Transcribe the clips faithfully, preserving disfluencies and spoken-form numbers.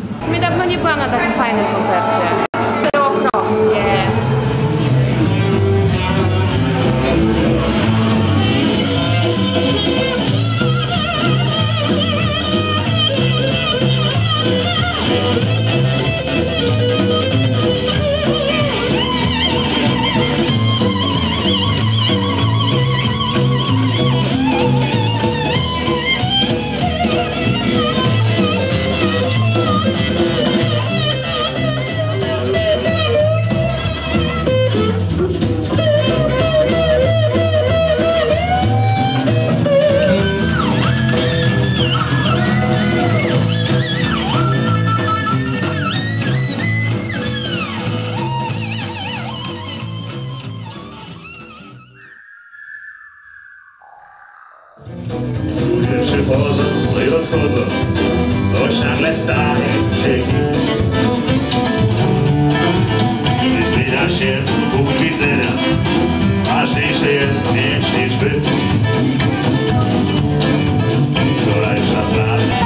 W sumie dawno nie byłam na takim fajnym koncercie. Stereo Crocs, yeah. Ludzie przychodzą, no i odchodzą, ktoś nagle staje się kimś. Gdy zmienia się punkt widzenia, ważniejsze jest mieć niż być. Wczorajsza prawda.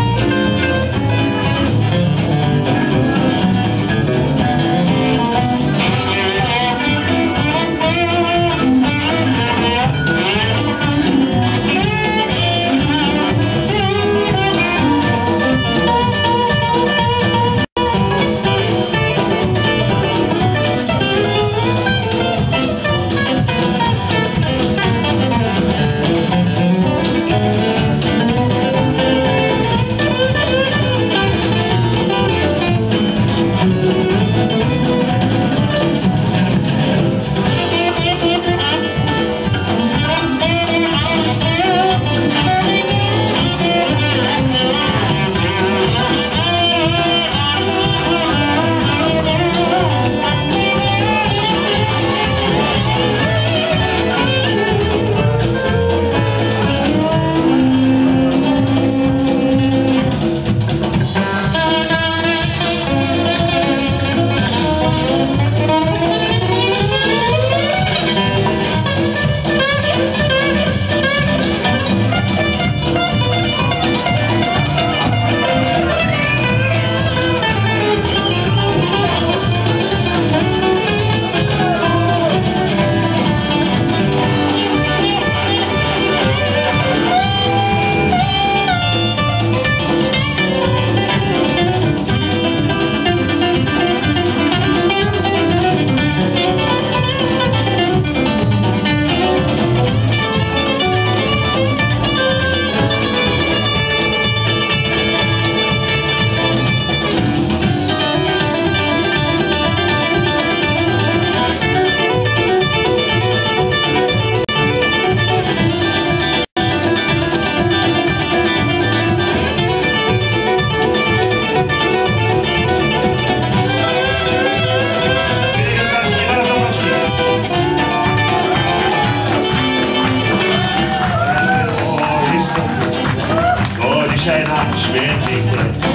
Dzisiaj na świętych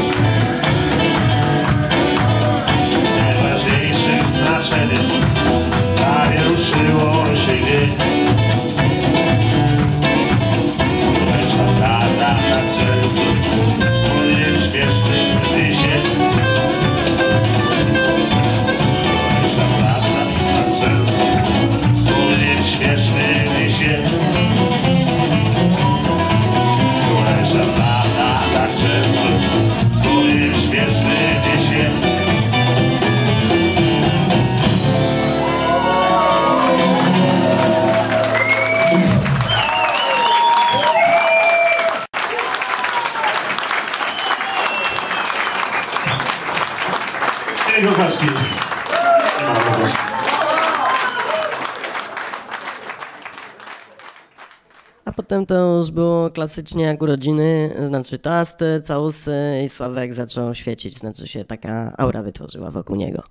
najważniejszym znaczeniem prawie ruszyło się dzień. Wczorajsza prawda tak często wspomnieniem śmiesznym dysie. Wczorajsza prawda tak często wspomnieniem śmiesznym dysie. Wczorajsza prawda tak często wspomnieniem śmiesznym dysie. Oklaski. A potem to już było klasycznie jak urodziny, znaczy toasty, całusy i Sławek zaczął świecić, znaczy się taka aura wytworzyła wokół niego.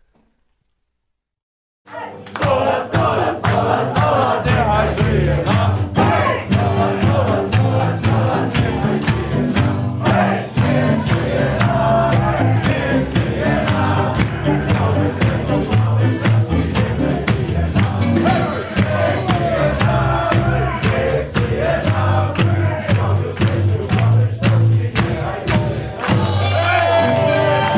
Stola, stola, stola, stola, niechaj żyje nam. Stola, stola, stola, stola, niechaj żyje nam. Niech żyje nam, niech żyje nam. Cały sercu, cały sercu, niech żyje nam. Niech żyje nam, niech żyje nam. Cały sercu, cały sercu, niechaj żyje nam.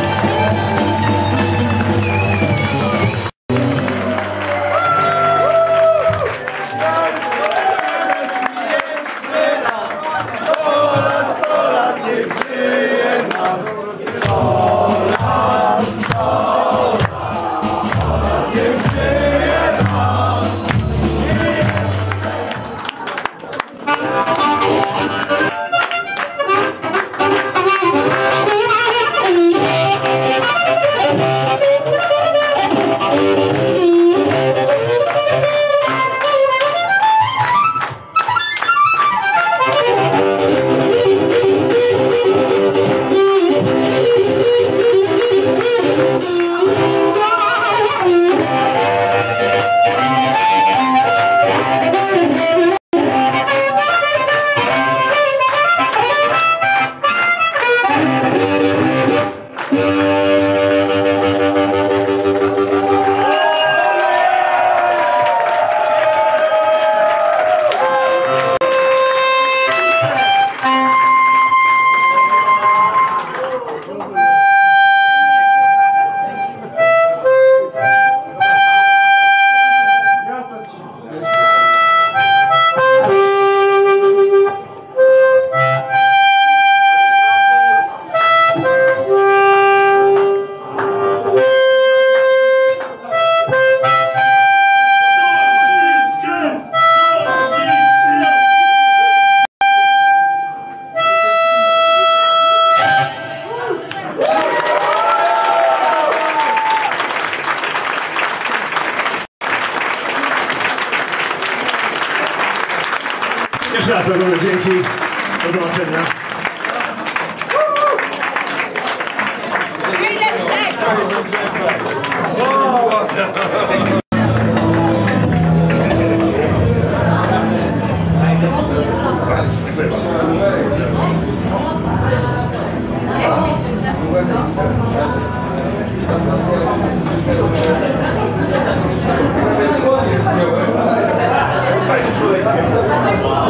Fajnie.